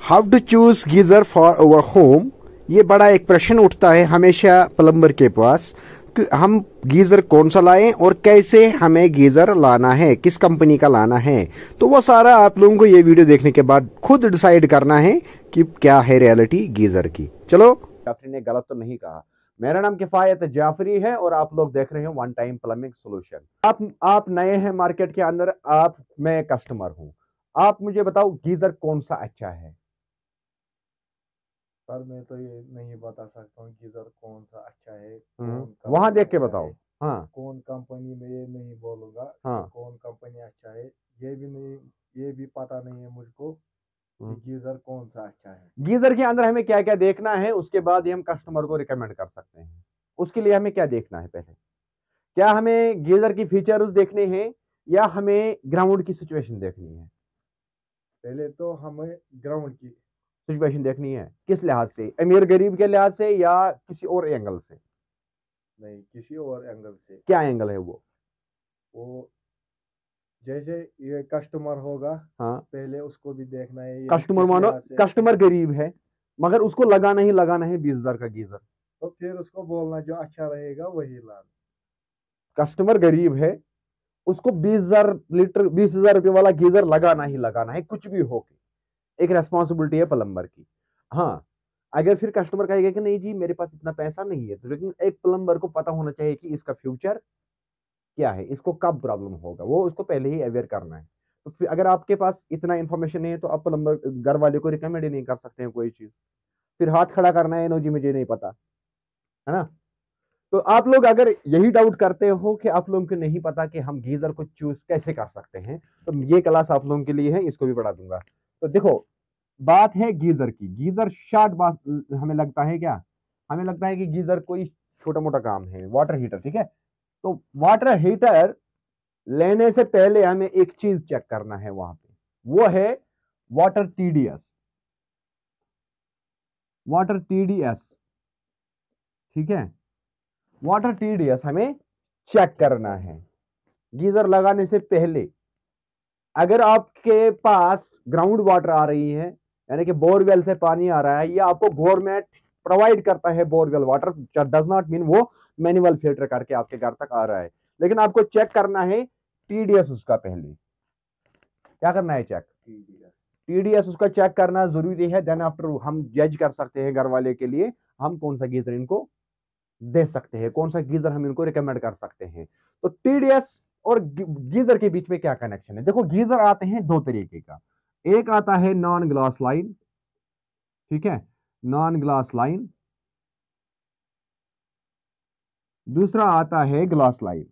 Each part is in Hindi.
How to choose geyser for our home. ये बड़ा एक प्रश्न उठता है हमेशा प्लम्बर के पास कि हम गीजर कौन सा लाएं और कैसे हमें गीजर लाना है, किस कंपनी का लाना है। तो वो सारा आप लोगों को ये वीडियो देखने के बाद खुद डिसाइड करना है कि क्या है रियलिटी गीजर की। चलो, जाफरी ने गलत तो नहीं कहा। मेरा नाम किफायत जाफरी है और आप लोग देख रहे हैं वन टाइम प्लम्बिंग सोल्यूशन। आप नए हैं मार्केट के अंदर, मैं कस्टमर हूं। आप मुझे बताओ गीजर कौन सा अच्छा है। सर मैं तो ये नहीं बता सकता हूँ गीजर कौन सा अच्छा है, वहां देख के बताओ। हाँ कौन कंपनी में, ये नहीं बोलूंगा कि हाँ। कौन कंपनी अच्छा है। ये भी नहीं, ये भी पता नहीं है मुझको कि गीजर कौन सा अच्छा है। गीजर के अंदर हमें क्या क्या देखना है, उसके बाद ही हम कस्टमर को रिकमेंड कर सकते हैं। उसके लिए हमें क्या देखना है पहले, क्या हमें गीजर की फीचर्स देखने हैं या हमें ग्राउंड की सिचुएशन देखनी है। पहले तो हमें ग्राउंड की। सिचुएशन देखनी है किस लिहाज से, अमीर गरीब के लिहाज से या किसी और एंगल से। नहीं, किसी और एंगल से। क्या एंगल है वो। वो जैसे ये कस्टमर होगा, हाँ, पहले उसको भी देखना है ये कस्टमर किस मानो लिहाज से। कस्टमर गरीब है मगर उसको लगाना है 20,000 का गीजर। तो फिर उसको बोलना जो अच्छा रहेगा वही लाना। कस्टमर गरीब है, उसको 20,000 लीटर 20,000 रुपये वाला गीजर लगाना है कुछ भी हो के। एक रेस्पॉन्सिबिलिटी है प्लम्बर की। हाँ, अगर फिर कस्टमर कहेगा कि नहीं जी मेरे पास इतना पैसा नहीं है, तो लेकिन एक प्लम्बर को पता होना चाहिए कि इसका फ्यूचर क्या है, इसको कब प्रॉब्लम होगा, वो उसको पहले ही अवेयर करना है। तो फिर अगर आपके पास इतना इन्फॉर्मेशन नहीं है तो आप प्लम्बर घर वाले को रिकमेंड ही नहीं कर सकते हैं कोई चीज। फिर हाथ खड़ा करना है, नो जी मुझे नहीं पता, है ना। तो आप लोग अगर यही डाउट करते हो कि आप लोगों को नहीं पता कि हम गीजर को चूज कैसे कर सकते हैं, तो ये क्लास आप लोगों के लिए है, इसको भी पढ़ा दूंगा। तो देखो, बात है गीजर की। गीजर शॉर्ट बात हमें लगता है क्या, हमें लगता है कि गीजर कोई छोटा मोटा काम है, वाटर हीटर, ठीक है। तो वाटर हीटर लेने से पहले हमें एक चीज चेक करना है वहां पे, वो है वाटर टीडीएस। वाटर टीडीएस, ठीक है। वाटर टीडीएस हमें चेक करना है गीजर लगाने से पहले। अगर आपके पास ग्राउंड वाटर आ रही है, यानी कि बोरवेल से पानी आ रहा है, या आपको गवर्नमेंट प्रोवाइड करता है borewell water, does not mean वो मैनुअल फिल्टर करके आपके घर तक आ रहा है, लेकिन आपको चेक करना है टीडीएस उसका पहले। क्या करना है चेक, टीडीएस उसका चेक करना जरूरी है। देन आफ्टर हम जज कर सकते हैं घर वाले के लिए हम कौन सा गीजर इनको दे सकते हैं, कौन सा गीजर हम इनको रिकमेंड कर सकते हैं। तो टीडीएस और गीजर के बीच में क्या कनेक्शन है। देखो, गीजर आते हैं दो तरीके का। एक आता है नॉन ग्लास लाइन, ठीक है, नॉन ग्लास लाइन। दूसरा आता है ग्लास लाइन।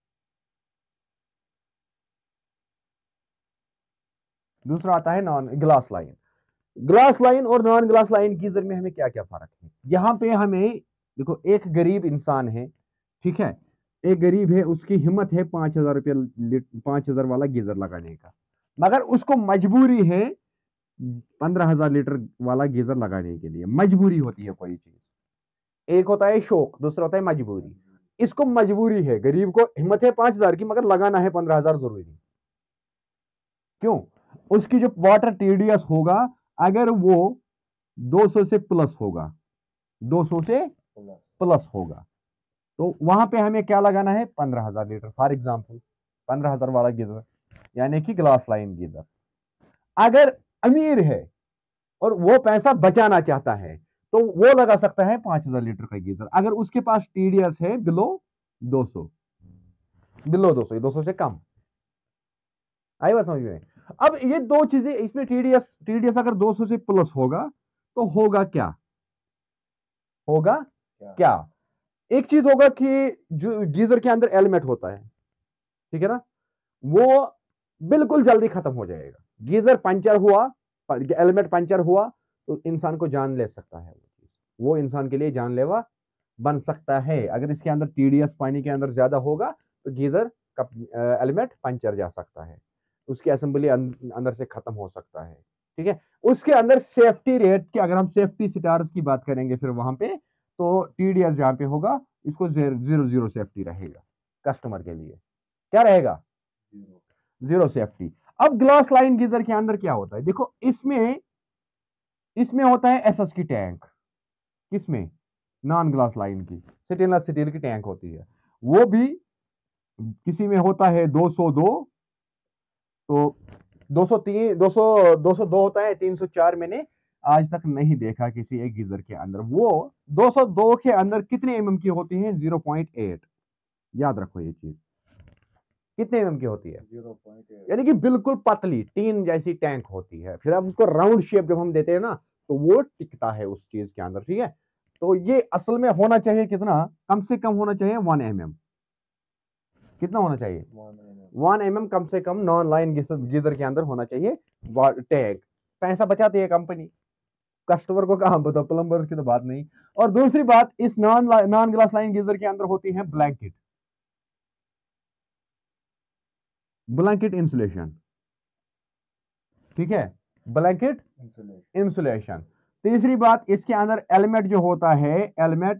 दूसरा आता है non glass line. Glass line और नॉन ग्लास लाइन गीजर में हमें क्या क्या फर्क है। यहां पे हमें देखो, एक गरीब इंसान है, ठीक है, एक गरीब है, उसकी हिम्मत है 5,000 रुपये 5,000 वाला गीजर लगाने का, मगर उसको मजबूरी है 15,000 लीटर वाला गीजर लगाने के लिए। मजबूरी होती है कोई चीज, एक होता है शौक, दूसरा होता है मजबूरी। इसको मजबूरी है, गरीब को हिम्मत है 5,000 की मगर लगाना है 15,000 जरूरी। क्यों, उसकी जो वाटर टीडीएस होगा, अगर वो 200 से प्लस होगा, 200 से प्लस होगा, तो वहां पे हमें क्या लगाना है 15,000 लीटर, फॉर एग्जाम्पल 15,000 वाला गीजर, यानी कि ग्लास लाइन गीजर। अगर अमीर है और वो पैसा बचाना चाहता है तो वो लगा सकता है 5,000 लीटर का गीजर, अगर उसके पास टीडीएस है बिलो 200, बिलो 200, 200 से कम। आई बात समझ में। अब ये दो चीजें इसमें, टीडीएस टीडीएस अगर 200 से प्लस होगा तो होगा क्या, होगा क्या। एक चीज होगा कि जो गीजर के अंदर एलिमेंट होता है, ठीक है ना, वो बिल्कुल जल्दी खत्म हो जाएगा। गीजर पंचर हुआ, एलिमेंट पंचर हुआ तो इंसान को जान ले सकता है, वो इंसान के लिए जानलेवा बन सकता है। अगर इसके अंदर टीडीएस पानी के अंदर ज्यादा होगा तो गीजर का एलिमेंट पंचर जा सकता है, उसकी असेंबली अंदर से खत्म हो सकता है, ठीक है। उसके अंदर सेफ्टी रेट की, अगर हम सेफ्टी स्टार्स की बात करेंगे फिर वहां पे, तो टीडीएस जहां पे होगा इसको 0 0 सेफ्टी रहेगा कस्टमर के लिए। क्या रहेगा, 0 सेफ्टी। अब ग्लास लाइन गीजर के अंदर क्या होता है, देखो इसमें इसमें होता है एसएस की टैंक, किसमें, नॉन ग्लास लाइन की स्टेनलेस स्टील की टैंक होती है, वो भी किसी में होता है 202, तो 203, 202 होता है, 304 मैंने आज तक नहीं देखा किसी एक गीजर के अंदर। वो 202 के अंदर कितने एमएम की होती है, 0.8, याद रखो ये चीज, कितने एमएम की होती है, 0.8। यानी कि बिल्कुल पतली टीन जैसी टैंक होती है। फिर अब उसको राउंड शेप जब हम देते हैं ना, तो वो टिकता है उस चीज के अंदर, ठीक है। तो ये असल में होना चाहिए कितना, कम से कम होना चाहिए 1 mm। कितना होना चाहिए, 1 mm कम से कम नॉन लाइन गीजर के अंदर होना चाहिए टैग। पैसा बचाती है कंपनी, कस्टमर को कहां पता, प्लम्बर की तो बात नहीं। और दूसरी बात, इस नॉन ग्लास लाइन गीजर के अंदर होती है ब्लैंकेट, ब्लैंकेट इंसुलेशन, ठीक है, ब्लैंकेट इंसुलेशन। तीसरी बात, इसके अंदर एलिमेंट जो होता है, एलिमेंट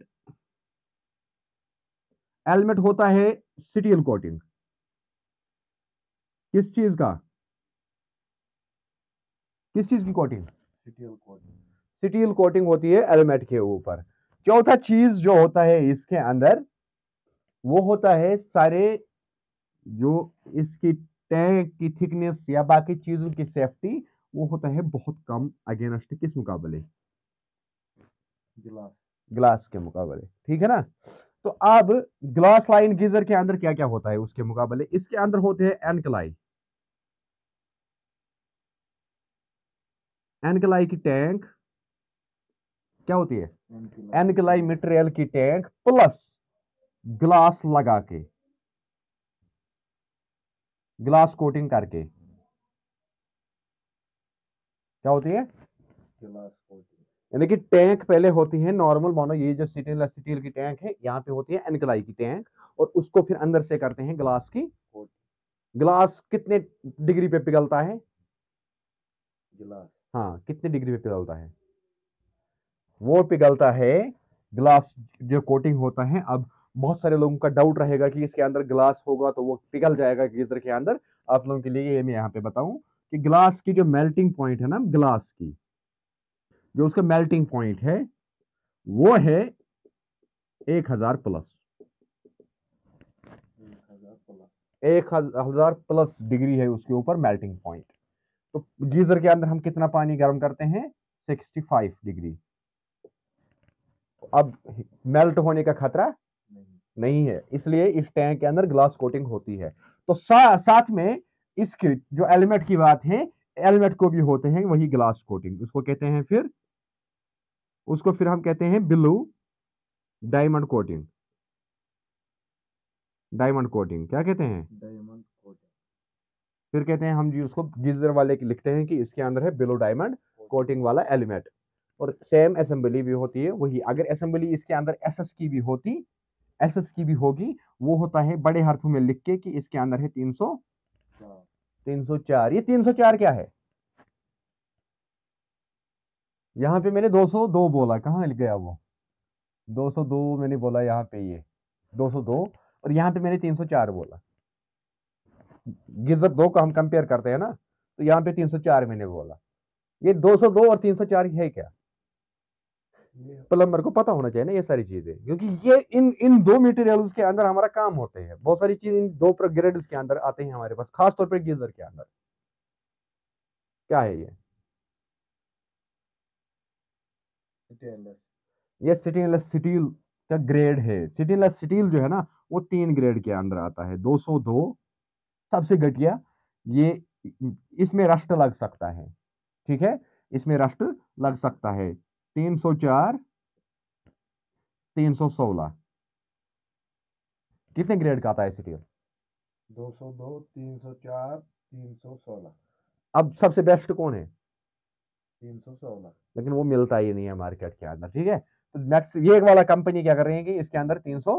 होता है स्टील कोटिंग, किस चीज का, किस चीज की कोटिंग, स्टील कोटिंग होती है एलिमेंट के ऊपर। चौथा चीज जो होता है इसके अंदर, वो होता है सारे जो इसकी टैंक की थिकनेस या बाकी चीजों की सेफ्टी, वो होता है बहुत कम अगेंस्ट किस मुकाबले, ग्लास के मुकाबले, ठीक है ना। तो अब ग्लास लाइन गीजर के अंदर क्या क्या होता है उसके मुकाबले, इसके अंदर होते हैं एनकलाई, एनकलाई की टैंक क्या होती है, एनकलाई मटेरियल की टैंक प्लस ग्लास लगा के, ग्लास कोटिंग करके, क्या होती है, यानी कि टैंक पहले होती है नॉर्मल, मानो ये जो स्टेनलेस स्टील की टैंक है, यहाँ पे होती है एनकलाई की टैंक, और उसको फिर अंदर से करते हैं ग्लास की। ग्लास कितने डिग्री पे पिघलता है, ग्लास, हाँ कितने डिग्री पे पिघलता है, वो पिघलता है ग्लास जो कोटिंग होता है। अब बहुत सारे लोगों का डाउट रहेगा कि इसके अंदर ग्लास होगा तो वो पिघल जाएगा गीजर के अंदर। आप लोगों के लिए ये मैं यहाँ पे बताऊं कि ग्लास की जो मेल्टिंग पॉइंट है ना, ग्लास की जो उसका मेल्टिंग पॉइंट है, वो है 1000 प्लस, 1000 प्लस डिग्री है उसके ऊपर मेल्टिंग पॉइंट। तो गीजर के अंदर हम कितना पानी गर्म करते हैं, 65 डिग्री। अब मेल्ट होने का खतरा नहीं है, इसलिए इस टैंक के अंदर ग्लास कोटिंग होती है। तो साथ में इसके जो एलिमेंट की बात है, एलिमेंट को भी होते हैं वही ग्लास कोटिंग, उसको कहते हैं फिर, उसको फिर हम कहते हैं blue diamond coating, diamond coating क्या कहते हैं, डायमंड कोटिंग। फिर कहते हैं हम जी उसको गीजर वाले की लिखते हैं कि इसके अंदर है ब्लू डायमंड कोटिंग वाला एलिमेंट। और सेम असेंबली भी होती है वही, अगर असेंबली इसके अंदर एसएस की भी होती, एसएस की भी होगी, वो होता है बड़े हरफ में लिख के कि इसके अंदर है 304। ये 304 क्या है, यहां पे मैंने 202 बोला, कहां लिख गया वो, 202 मैंने बोला यहाँ पे, ये 202, और यहाँ पे मैंने 304 बोला। गीजर दो को हम कंपेयर करते हैं ना, तो यहाँ पे 304 मैंने बोला। ये 202 और 304 है क्या, प्लम्बर को पता होना चाहिए ना ये सारी चीजें, क्योंकि ये इन इन दो मटेरियल्स के अंदर हमारा काम होते हैं। बहुत सारी चीज इन दो ग्रेड्स के अंदर आते हैं हमारे पास, खासतौर पर गीजर के अंदर। क्या है ये स्टेनलेस स्टील का ग्रेड है। स्टेनलेस स्टील जो है ना, वो 3 ग्रेड के अंदर आता है। 202 सबसे घटिया, ये इसमें रस्ट लग सकता है, ठीक है, इसमें रस्ट लग सकता है। 304, 316 कितने ग्रेड का आता है स्टील, 202, 304, 316। अब सबसे बेस्ट कौन है, 316, लेकिन वो मिलता ही नहीं है मार्केट के अंदर, ठीक है। तो नेक्स्ट ये वाला कंपनी क्या कर रही है कि इसके अंदर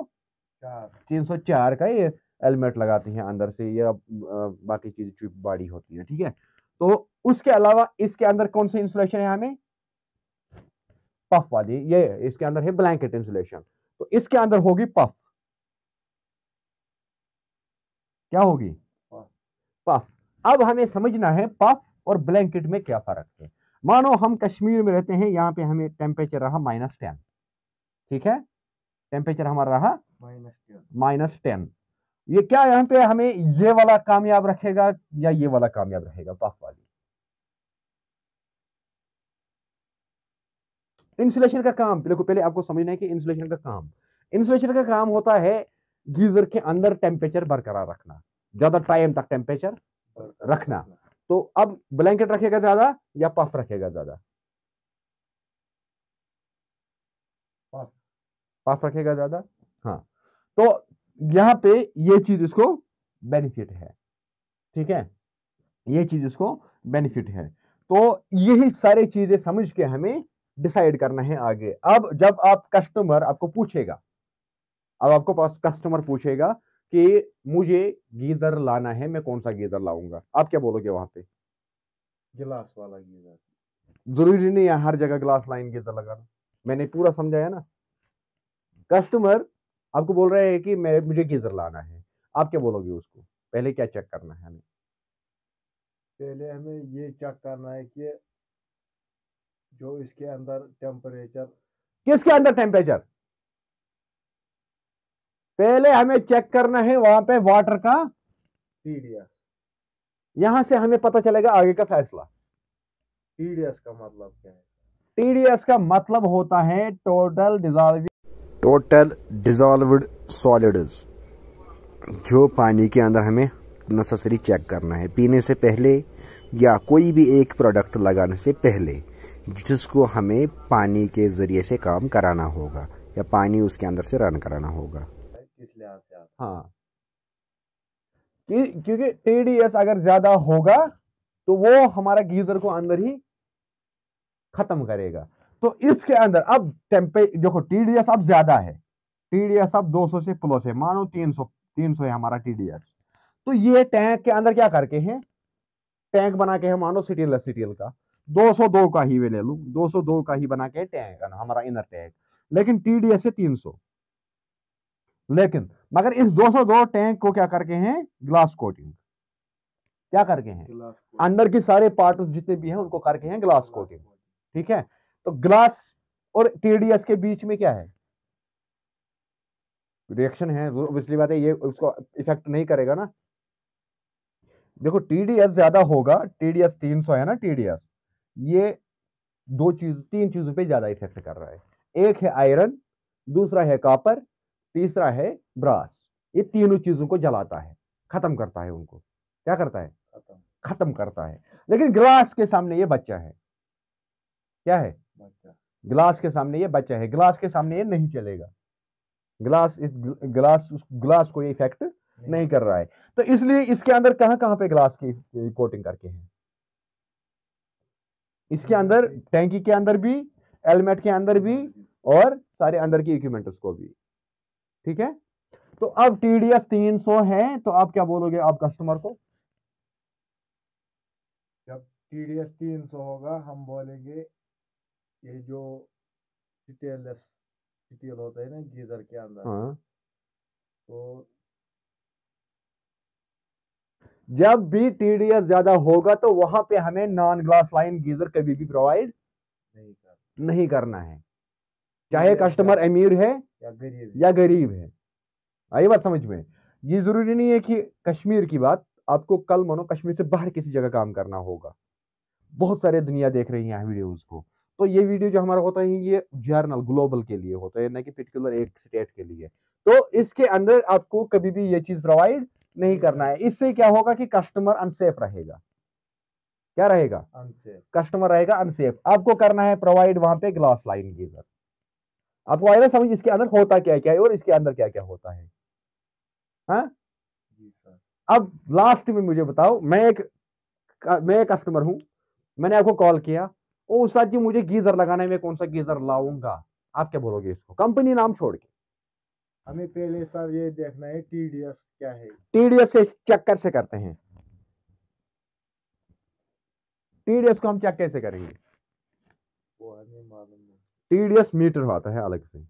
304 का ये एलिमेंट लगाती हैं अंदर से, ये बाकी चीज चुप बाड़ी होती है, ठीक है। तो उसके अलावा इसके अंदर कौन सी इंसुलेशन है हमें, पफ वाली, ये इसके अंदर है ब्लैंकेट इंसुलेशन। तो इसके अंदर होगी पफ, क्या होगी, पफ। अब हमें समझना है पफ और ब्लैंकेट में क्या फर्क है। मानो हम कश्मीर में रहते हैं, यहाँ पे हमें टेम्परेचर रहा -10, ठीक है, टेम्परेचर हमारा रहा -10। ये क्या यहाँ पे हमें ये वाला कामयाब रखेगा या ये वाला कामयाब रहेगा? पफ वाली। इंसुलेशन का काम देखो, पहले आपको समझना है कि इंसुलेशन का काम होता है गीजर के अंदर टेम्परेचर बरकरार रखना, ज्यादा टाइम तक टेम्परेचर रखना। तो अब ब्लैंकेट रखेगा ज्यादा या पफ रखेगा ज्यादा? पफ रखेगा ज्यादा। हाँ, तो यहां पे ये चीज इसको बेनिफिट है, ठीक है, ये चीज इसको बेनिफिट है। तो यही सारी चीजें समझ के हमें डिसाइड करना है आगे। अब जब आप कस्टमर आपको पूछेगा, अब आपको पास कस्टमर पूछेगा कि मुझे गीजर लाना है, मैं कौन सा गीजर लाऊंगा, आप क्या बोलोगे वहां पे? गिलास वाला गीजर। जरूरी नहीं है हर जगह ग्लास लाइन गीजर लगाना, मैंने पूरा समझाया ना। कस्टमर आपको बोल रहे हैं कि मुझे गीजर लाना है, आप क्या बोलोगे उसको? पहले क्या चेक करना है हमें? पहले हमें ये चेक करना है कि जो इसके अंदर टेम्परेचर, किसके अंदर टेम्परेचर? पहले हमें चेक करना है वहां पे वाटर का TDS। यहां से हमें पता चलेगा आगे का फैसला। TDS का मतलब क्या है? टीडीएस का मतलब होता है टोटल डिजॉल्व्ड सॉलिड्स, जो पानी के अंदर हमें नेसेसरी चेक करना है पीने से पहले या कोई भी एक प्रोडक्ट लगाने से पहले, जिसको हमें पानी के जरिए से काम कराना होगा या पानी उसके अंदर से रन कराना होगा। किस लिहाज से आता है? हाँ, क्योंकि टीडीएस अगर ज्यादा होगा तो वो हमारा गीजर को अंदर ही खत्म करेगा। तो इसके अंदर अब देखो टीडीएस अब ज्यादा है, टीडीएस अब 200 से प्लस है, मानो 300 है हमारा टीडीएस। तो ये टैंक के अंदर क्या करके हैं, टैंक बना के है, मानो सिटीएल का 202 का ही वे ले लू, 202 का ही बना के टैंक हमारा इनर टैंक, लेकिन टीडीएस है 300। लेकिन मगर इस 202 टैंक को क्या करके हैं, ग्लास कोटिंग, क्या करके हैं, अंदर के सारे पार्ट्स जितने भी हैं उनको करके हैं ग्लास कोटिंग, ठीक है। तो ग्लास और टीडीएस के बीच में क्या है, रिएक्शन है, पिछली बात है, ये उसको इफेक्ट नहीं करेगा ना। देखो टीडीएस ज्यादा होगा, टीडीएस 300 है ना, टीडीएस ये तीन चीजों पे ज्यादा इफेक्ट कर रहा है। एक है आयरन, दूसरा है कॉपर, तीसरा है ब्रास। ये तीनों चीजों को जलाता है, खत्म करता है उनको, क्या करता है, खत्म करता है। लेकिन ग्लास के सामने ये बच्चा है, क्या है, ग्लास के सामने ये बच्चा है, ग्लास के सामने ये नहीं चलेगा, ग्लास को ये इफेक्ट नहीं कर रहा है। तो इसलिए इसके अंदर कहां कहां पे ग्लास की कोटिंग करके हैं, इसके अंदर टैंकी के अंदर भी, हेलमेट के अंदर भी, और सारे अंदर की इक्विपमेंट्स को भी, ठीक है। तो अब टीडीएस 300 है, तो आप क्या बोलोगे आप कस्टमर को? जब TDS 300 होगा, हम बोलेंगे ये जो स्टील होता है ना गीजर के अंदर, हाँ, तो जब भी टीडीएस ज्यादा होगा तो वहां पे हमें नॉन ग्लास लाइन गीजर कभी भी प्रोवाइड नहीं करना है, चाहे कस्टमर अमीर है या गरीब है। आई बात समझ में? ये जरूरी नहीं है कि कश्मीर की बात, आपको कल मानो कश्मीर से बाहर किसी जगह काम करना होगा, बहुत सारे दुनिया देख रही है वीडियोस को। तो ये वीडियो जो हमारा होता है ये जर्नल ग्लोबल के लिए होता है, ना कि पर्टिकुलर एक स्टेट के लिए। तो इसके अंदर आपको कभी भी ये चीज प्रोवाइड नहीं करना है। इससे क्या होगा कि कस्टमर अनसेफ रहेगा, क्या रहेगा, अनसेफ, कस्टमर रहेगा अनसेफ। आपको करना है प्रोवाइड वहां पे ग्लास लाइन गीजर। आपको आएगा समझ इसके अंदर होता क्या क्या है और इसके अंदर क्या क्या होता है। हाँ, अब लास्ट में मुझे बताओ, मैं एक कस्टमर हूं, मैंने आपको कॉल किया, ओ उस्ताद जी मुझे गीजर लगाना है, मैं कौन सा गीजर लाऊंगा, आप क्या बोलोगे इसको, कंपनी नाम छोड़ के? हमें पहले सर ये देखना है TDS क्या है। टीडीएस से चेक कैसे करते हैं, टीडीएस को हम चेक कैसे करेंगे? वो हमें मालूम नहीं। टीडीएस मीटर होता है अलग से,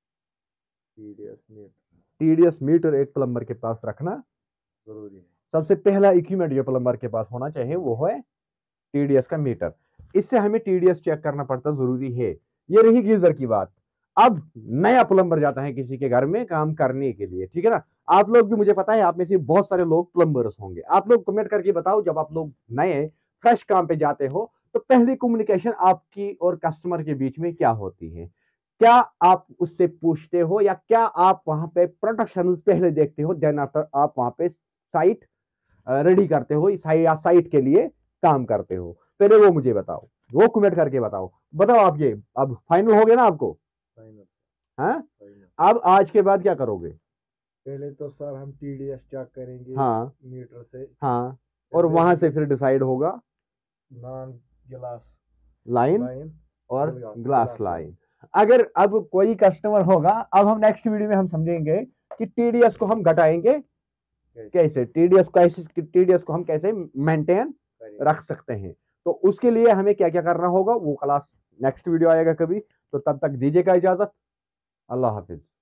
टीडीएस मीटर एक प्लम्बर के पास रखना जरूरी है। सबसे पहला इक्विपमेंट जो प्लम्बर के पास होना चाहिए वो है टीडीएस का मीटर। इससे हमें टीडीएस चेक करना पड़ता जरूरी है। ये रही गीजर की बात। अब नया प्लम्बर जाता है किसी के घर में काम करने के लिए, ठीक है ना। आप लोग भी, मुझे पता है आप में से बहुत सारे लोग प्लम्बर्स होंगे। आप लोग कमेंट करके बताओ, जब आप लोग नए फ्रेश काम पे जाते हो तो पहली कम्युनिकेशन आपकी और कस्टमर के बीच में क्या होती है? क्या आप उससे पूछते हो या क्या आप वहां पे प्रोडक्शन पहले देखते हो, देन आफ्टर आप वहां पे साइट रेडी करते हो या साइट के लिए काम करते हो? पहले वो मुझे बताओ, वो कमेंट करके बताओ। बताओ आप, ये अब फाइनल हो गया ना आपको? फाइनल। हाँ, फाइनल। अब आज के बाद क्या करोगे? पहले तो सर हम टीडीएस चेक करेंगे हाँ मीटर से। हाँ, और वहां से फिर डिसाइड होगा नॉन गिलास लाइन लाइन और glass glass glass line. Line. अगर अब कोई कस्टमर होगा, अब हम नेक्स्ट वीडियो में हम समझेंगे कि टीडीएस को हम घटाएंगे कैसे, टीडीएस को हम कैसे मेंटेन रख सकते हैं। तो उसके लिए हमें क्या क्या करना होगा वो क्लास नेक्स्ट वीडियो आएगा कभी। तो तब तक दीजिएगा इजाजत। अल्लाह हाफिज।